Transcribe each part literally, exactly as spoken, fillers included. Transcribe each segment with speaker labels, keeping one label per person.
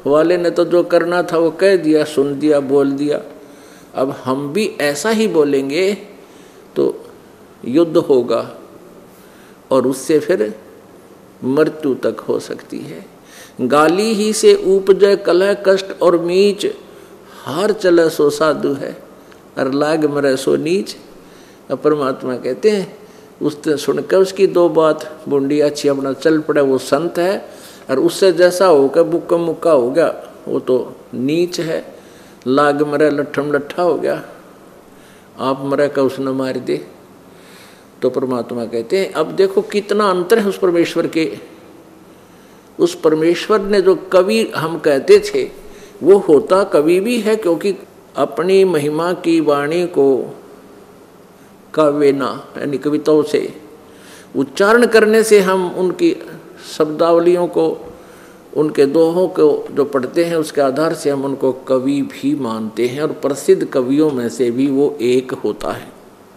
Speaker 1: वाले ने तो जो करना था वो कह दिया, सुन दिया, बोल दिया। अब हम भी ऐसा ही बोलेंगे तो युद्ध होगा और उससे फिर मृत्यु तक हो सकती है। गाली ही से उपजय कलह कष्ट और मीच, हार चले सो साधु है और लाग मरे सो नीच। परमात्मा कहते हैं उसने सुनकर उसकी दो बात बूंदी अच्छी अपना चल पड़े, वो संत है, और उससे जैसा होकर बुक्का मुक्का हो गया वो तो नीच है। लाग मरे लट्ठम लट्ठा हो गया, आप मरे का उसने मार दे। तो परमात्मा कहते हैं अब देखो कितना अंतर है उस परमेश्वर के। उस परमेश्वर ने जो कवि हम कहते थे वो होता कवि भी है, क्योंकि अपनी महिमा की वाणी को काव्यना यानी कविताओं से उच्चारण करने से हम उनकी शब्दावलियों को, उनके दोहों को जो पढ़ते हैं उसके आधार से हम उनको कवि भी मानते हैं, और प्रसिद्ध कवियों में से भी वो एक होता है।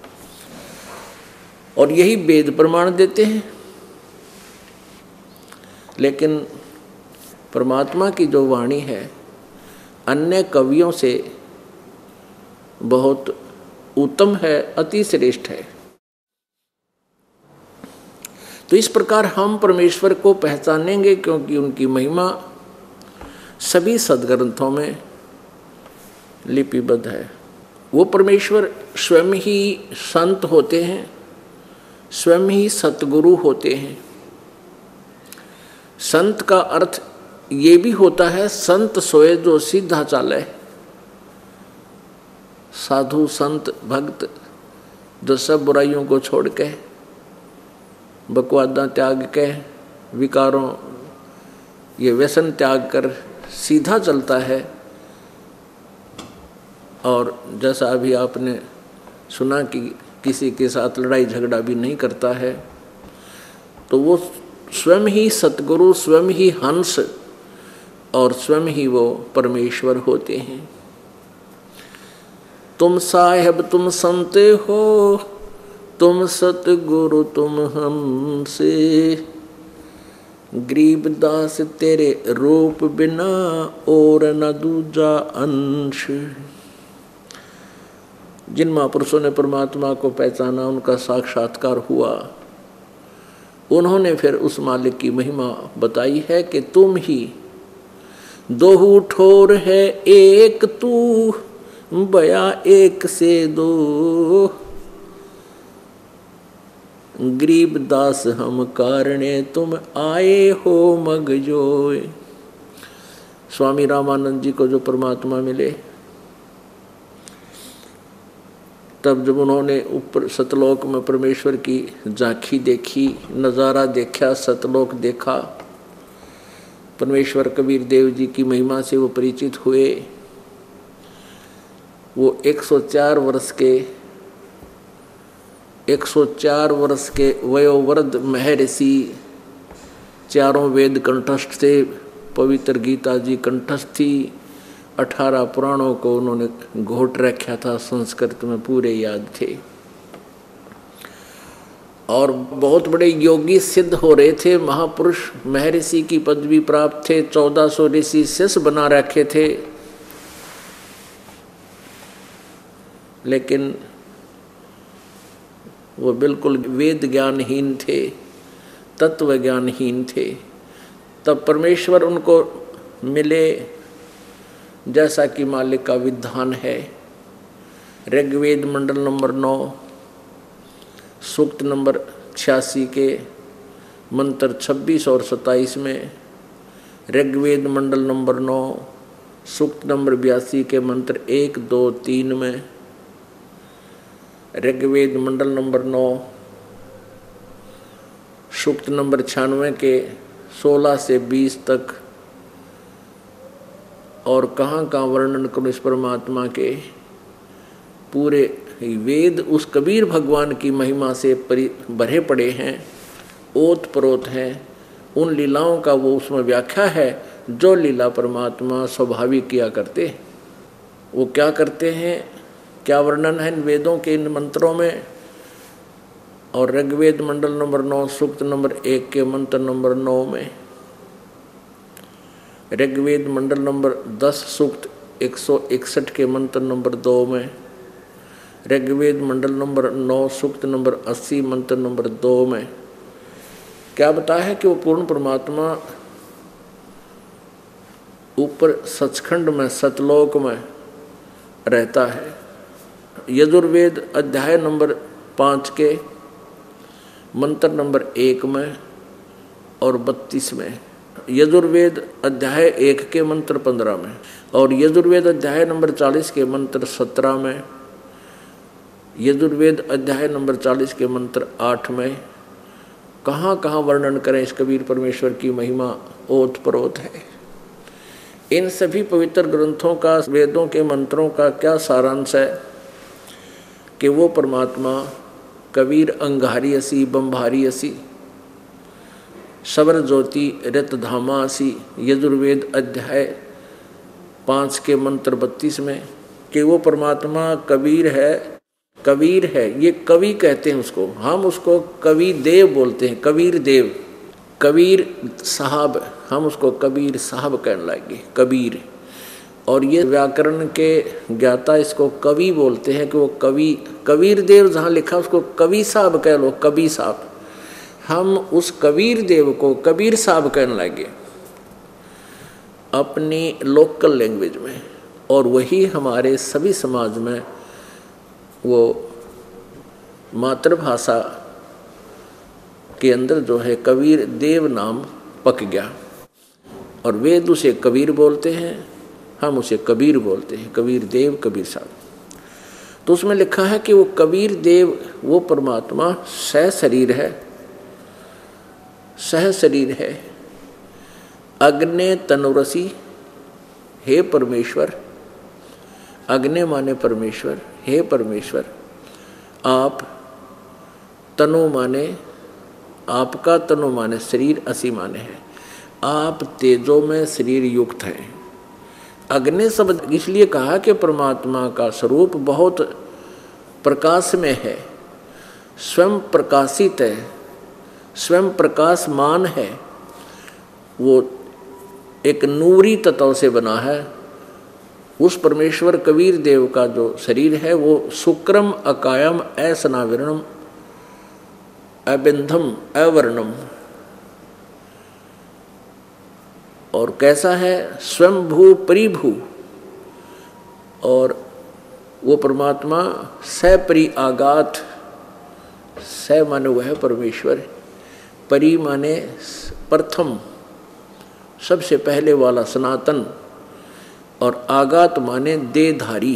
Speaker 1: और यही वेद प्रमाण देते हैं। लेकिन परमात्मा की जो वाणी है अन्य कवियों से बहुत उत्तम है, अति श्रेष्ठ है। तो इस प्रकार हम परमेश्वर को पहचानेंगे, क्योंकि उनकी महिमा सभी सद्ग्रंथों में लिपिबद्ध है। वो परमेश्वर स्वयं ही संत होते हैं, स्वयं ही सतगुरु होते हैं। संत का अर्थ ये भी होता है संत सोए जो सीधा चाले। साधु संत भक्त जो सब बुराइयों को छोड़ के, बकवादा त्याग के, विकारों ये व्यसन त्याग कर सीधा चलता है। और जैसा अभी आपने सुना कि किसी के साथ लड़ाई झगड़ा भी नहीं करता है, तो वो स्वयं ही सतगुरु, स्वयं ही हंस और स्वयं ही वो परमेश्वर होते हैं। तुम साहेब तुम संत हो, तुम सतगुरु तुम हमसे, गरीबदास तेरे रूप बिना और न दूजा अंश। जिन महापुरुषों ने परमात्मा को पहचाना, उनका साक्षात्कार हुआ, उन्होंने फिर उस मालिक की महिमा बताई है कि तुम ही दोहू ठोर है एक तू, बया एक से दो, गरीब दास हम कारणे तुम आए हो मगजोय। स्वामी रामानंद जी को जो परमात्मा मिले, तब जब उन्होंने ऊपर सतलोक में परमेश्वर की झांकी देखी, नज़ारा देखा, सतलोक देखा, परमेश्वर कबीर देव जी की महिमा से वो परिचित हुए। वो एक सौ चार वर्ष के एक सौ चार वर्ष के वयोवृद्ध महर्षि, चारों वेद कंठस्थ थे, पवित्र गीता जी कंठस्थ थी, अठारह पुराणों को उन्होंने घोट रखा था, संस्कृत में पूरे याद थे, और बहुत बड़े योगी सिद्ध हो रहे थे, महापुरुष महर्षि की पदवी प्राप्त थे, चौदह सौ ऋषि शिष्य बना रखे थे। लेकिन वो बिल्कुल वेद ज्ञानहीन थे, तत्व ज्ञानहीन थे। तब परमेश्वर उनको मिले, जैसा कि मालिक का विधान है। ऋग्वेद मंडल नंबर नौ, सूक्त नंबर छियासी के मंत्र छब्बीस और सत्ताईस में, ऋग्वेद मंडल नंबर नौ, सूक्त नंबर बयासी के मंत्र एक दो तीन में, ऋग्वेद मंडल नंबर नौ, सूक्त नंबर छियानवे के सोलह से बीस तक, और कहाँ कहाँ वर्णन करूँ इस परमात्मा के। पूरे वेद उस कबीर भगवान की महिमा से परि भरे पड़े हैं, ओत प्रोत हैं। उन लीलाओं का वो उसमें व्याख्या है, जो लीला परमात्मा स्वाभाविक किया करते। वो क्या करते हैं, क्या वर्णन है इन वेदों के, इन मंत्रों में। और ऋग्वेद मंडल नंबर नौ, सूक्त नंबर एक के मंत्र नंबर नौ में, ऋग्वेद मंडल नंबर दस सूक्त एक सौ इकसठ के मंत्र नंबर दो में, ऋग्वेद मंडल नंबर नौ सूक्त नंबर अस्सी मंत्र नंबर दो में क्या बताया है कि वो पूर्ण परमात्मा ऊपर सचखंड में सतलोक में रहता है। यजुर्वेद अध्याय नंबर पाँच के मंत्र नंबर एक में और बत्तीस में, यजुर्वेद अध्याय एक के मंत्र पंद्रह में और यजुर्वेद अध्याय नंबर चालीस के मंत्र सत्रह में, यजुर्वेद अध्याय नंबर चालीस के मंत्र आठ में कहाँ कहाँ वर्णन करें इस कबीर परमेश्वर की महिमा ओत प्रोत है। इन सभी पवित्र ग्रंथों का, वेदों के मंत्रों का क्या सारांश है कि वो परमात्मा कबीर अंगारी असी बम्भारी असी सबर ज्योति रत धामा असी, यजुर्वेद अध्याय पाँच के मंत्र बत्तीस में कि वो परमात्मा कबीर है। कबीर है, ये कवि कहते हैं उसको, हम उसको कवि देव बोलते हैं, कबीर देव, कबीर साहब, हम उसको कबीर साहब कहने लगे, कबीर। और ये व्याकरण के ज्ञाता इसको कवि बोलते हैं कि वो कवि, कबीर देव जहाँ लिखा उसको कवि साहब कह लो, कवि साहब। हम उस कबीर देव को कबीर साहब कहने लगे अपनी लोकल लैंग्वेज में, और वही हमारे सभी समाज में वो मातृभाषा के अंदर जो है कबीर देव नाम पक गया, और वेद उसे कबीर बोलते हैं, हम उसे कबीर बोलते हैं, कबीर देव, कबीर साहब। तो उसमें लिखा है कि वो कबीर देव वो परमात्मा सह शरीर है, सह शरीर है, अग्ने तनुरसी, हे परमेश्वर, अग्ने माने परमेश्वर, हे परमेश्वर आप, तनु माने आपका, तनु माने शरीर, असी माने है आप तेजो में शरीर युक्त हैं। अग्नि शब्द इसलिए कहा कि परमात्मा का स्वरूप बहुत प्रकाश में है, स्वयं प्रकाशित है, स्वयं प्रकाशमान है, वो एक नूरी तत्व से बना है। उस परमेश्वर कबीर देव का जो शरीर है वो शुक्रम अकायम असनाविरणम अबिंधम अवर्णम, और कैसा है, स्वयंभू परिभू, और वो परमात्मा सपरि आगात, स माने वह है परमेश्वर, परि माने प्रथम सबसे पहले वाला सनातन, और आगात माने देहधारी,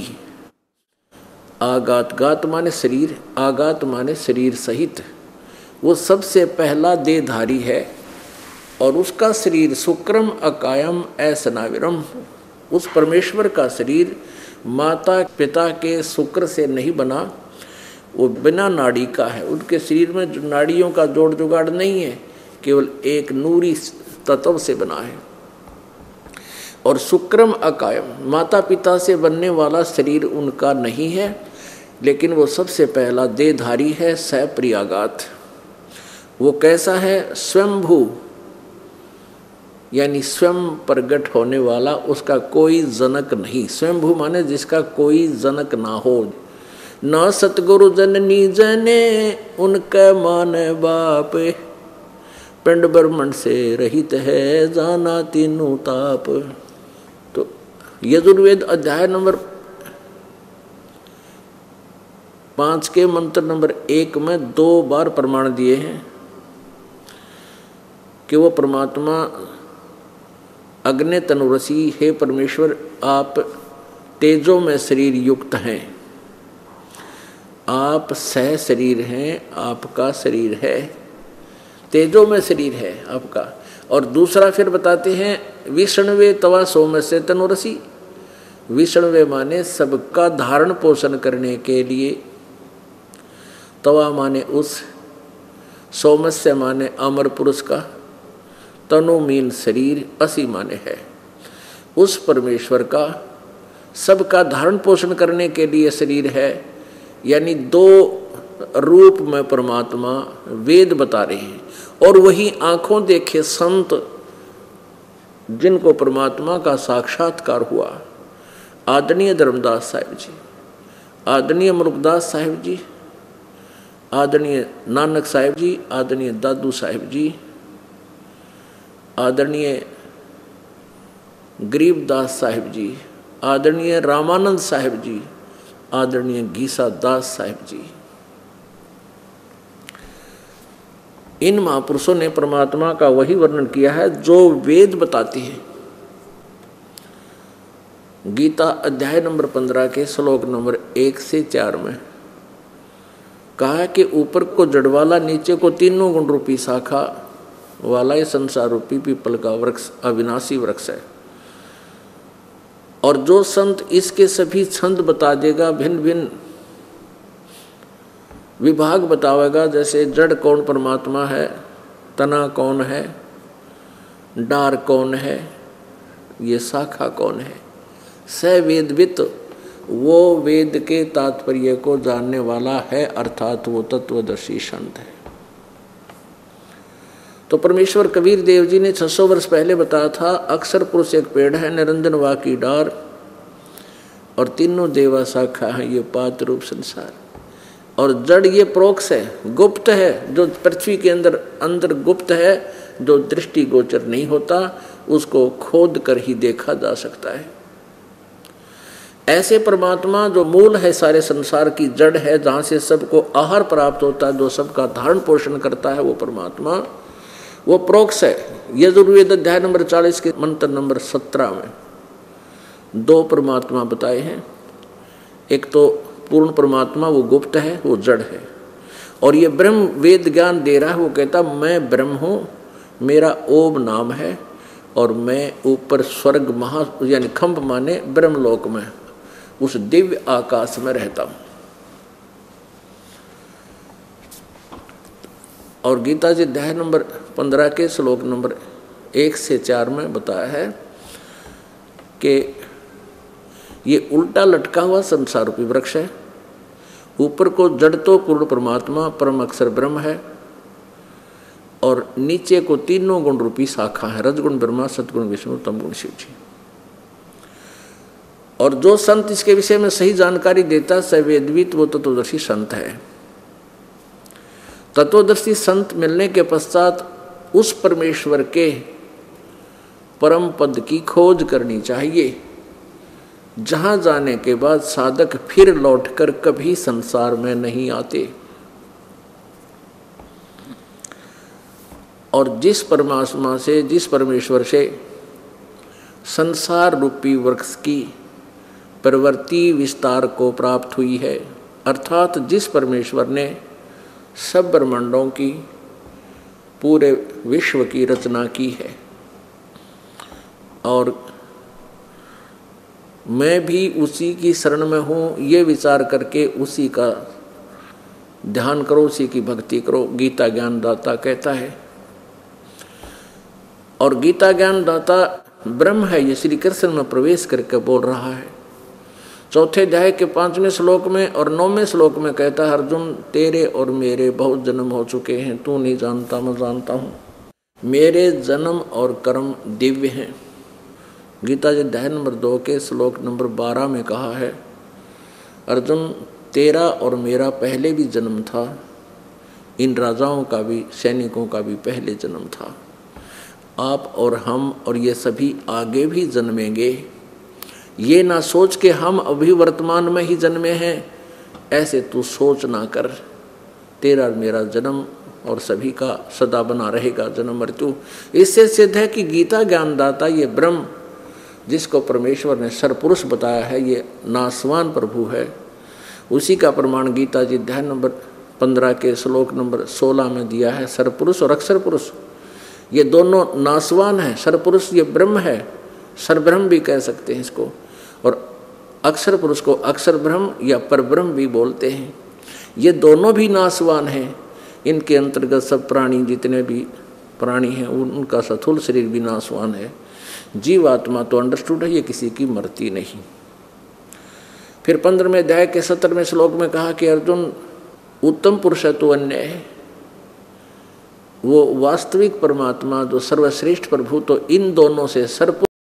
Speaker 1: आगात गात माने शरीर, आगात माने शरीर सहित, वो सबसे पहला देहधारी है। और उसका शरीर शुक्रम अकायम असनाविरम, उस परमेश्वर का शरीर माता पिता के शुक्र से नहीं बना, वो बिना नाड़ी का है, उनके शरीर में जो नाड़ियों का जोड़ जुगाड़ नहीं है, केवल एक नूरी तत्व से बना है। और शुक्रम अकायम, माता पिता से बनने वाला शरीर उनका नहीं है, लेकिन वो सबसे पहला देहधारी है, सप्रियागात। वो कैसा है, स्वयंभू यानी स्वयं प्रगट होने वाला, उसका कोई जनक नहीं। स्वयंभू माने जिसका कोई जनक ना हो, न सतगुरु जननी जने उनका मान बाप, पिंड ब्रह्मंड से रहित है जाना तीनों ताप। तो यजुर्वेद अध्याय नंबर पांच के मंत्र नंबर एक में दो बार प्रमाण दिए हैं कि वो परमात्मा अग्नि तनुरसी, हे परमेश्वर आप तेजो में शरीर युक्त हैं, आप सह शरीर हैं, आपका शरीर है, तेजो में शरीर है आपका। और दूसरा फिर बताते हैं विष्णवे तवा सोम से तनुरसी, विष्णवे माने सबका धारण पोषण करने के लिए, तवा माने उस, सोमस्य माने अमर पुरुष का, तनु मीन शरीर, असी माने है उस परमेश्वर का सबका धारण पोषण करने के लिए शरीर है। यानी दो रूप में परमात्मा वेद बता रहे हैं, और वही आंखों देखे संत जिनको परमात्मा का साक्षात्कार हुआ, आदरणीय धर्मदास साहिब जी, आदरणीय मुल्कदास साहिब जी, आदरणीय नानक साहिब जी, आदरणीय दादू साहिब जी, आदरणीय गरीबदास साहिब जी, आदरणीय रामानंद साहिब जी, आदरणीय गीसा दास साहिब जी, इन महापुरुषों ने परमात्मा का वही वर्णन किया है जो वेद बताते हैं। गीता अध्याय नंबर पंद्रह के श्लोक नंबर एक से चार में कहा कि ऊपर को जड़ वाला, नीचे को तीनों गुण रूपी शाखा वाला ये संसार रूपी पीपल का वृक्ष अविनाशी वृक्ष है। और जो संत इसके सभी छंद बता देगा, भिन्न भिन्न विभाग बतावेगा, जैसे जड़ कौन परमात्मा है, तना कौन है, डार कौन है, ये शाखा कौन है, स वेदवित, वो वेद के तात्पर्य को जानने वाला है, अर्थात वो तत्वदर्शी संत है। तो परमेश्वर कबीर देव जी ने छह सौ वर्ष पहले बताया था, अक्षर पुरुष एक पेड़ है, निरंजन वा की डार, और तीनों देवा शाखा है ये पात रूप संसार। और जड़ ये प्रोक्ष है, गुप्त है, जो पृथ्वी के अंदर अंदर गुप्त है, जो दृष्टि गोचर नहीं होता, उसको खोद कर ही देखा जा सकता है। ऐसे परमात्मा जो मूल है, सारे संसार की जड़ है, जहाँ से सबको आहार प्राप्त होता है, जो सबका धारण पोषण करता है, वो परमात्मा वो प्रोक्ष है। यजुर्वेद अध्याय नंबर चालीस के मंत्र नंबर सत्रह में दो परमात्मा बताए हैं। एक तो पूर्ण परमात्मा, वो गुप्त है, वो जड़ है, और ये ब्रह्म वेद ज्ञान दे रहा है। वो कहता मैं ब्रह्म हूँ, मेरा ओम नाम है, और मैं ऊपर स्वर्ग महा यानी खंभ माने ब्रह्मलोक में उस दिव्य आकाश में रहता हूँ। और गीता जी अध्याय नंबर पंद्रह के श्लोक नंबर एक से चार में बताया है कि ये उल्टा लटका हुआ संसार रूपी वृक्ष है। ऊपर को जड़ तो पूर्ण परमात्मा परम अक्षर ब्रह्म है, और नीचे को तीनों गुण रूपी शाखा है, रजगुण ब्रह्मा, सतगुण विष्णु, तमगुण शिव जी। और जो संत इसके विषय में सही जानकारी देता है, वेदवित, वो तत्वदर्शी संत है। तत्वदर्शी संत मिलने के पश्चात उस परमेश्वर के परम पद की खोज करनी चाहिए, जहां जाने के बाद साधक फिर लौटकर कभी संसार में नहीं आते। और जिस परमात्मा से, जिस परमेश्वर से संसार रूपी वृक्ष की प्रवृत्ति विस्तार को प्राप्त हुई है, अर्थात जिस परमेश्वर ने सब ब्रह्मांडों की, पूरे विश्व की रचना की है, और मैं भी उसी की शरण में हूँ, ये विचार करके उसी का ध्यान करो, उसी की भक्ति करो, गीता ज्ञान दाता कहता है। और गीता ज्ञान दाता ब्रह्म है, ये श्री कृष्ण में प्रवेश करके बोल रहा है। चौथे अध्याय के पांचवें श्लोक में और नौवें श्लोक में कहता है, अर्जुन तेरे और मेरे बहुत जन्म हो चुके हैं, तू नहीं जानता, मैं जानता हूँ। मेरे जन्म और कर्म दिव्य हैं। गीता जी अध्याय नंबर दो के श्लोक नंबर बारह में कहा है, अर्जुन तेरा और मेरा पहले भी जन्म था, इन राजाओं का भी, सैनिकों का भी पहले जन्म था। आप और हम और ये सभी आगे भी जन्मेंगे। ये ना सोच के हम अभी वर्तमान में ही जन्मे हैं, ऐसे तू सोच ना कर। तेरा और मेरा जन्म और सभी का सदा बना रहेगा जन्म मृत्यु। इससे सिद्ध है कि गीता ज्ञानदाता ये ब्रह्म, जिसको परमेश्वर ने सरपुरुष बताया है, ये नासवान प्रभु है। उसी का प्रमाण गीता जी अध्याय नंबर पंद्रह के श्लोक नंबर सोलह में दिया है। सरपुरुष और अक्षर पुरुष ये दोनों नासवान हैं। सरपुरुष ये ब्रह्म है, सरब्रह्म भी कह सकते हैं इसको, और अक्षर पुरुष को अक्षर ब्रह्म या परब्रह्म भी बोलते हैं। ये दोनों भी नासवान हैं। इनके अंतर्गत सब प्राणी, जितने भी प्राणी हैं, उनका स्थूल शरीर भी नासवान है। जीवात्मा तो अंडरस्टूड है, ये किसी की मरती नहीं। फिर पंद्रहवें अध्याय के सत्रहवें श्लोक में कहा कि अर्जुन उत्तम पुरुष है तो अन्य है, वो वास्तविक परमात्मा जो सर्वश्रेष्ठ प्रभु तो इन दोनों से सर्प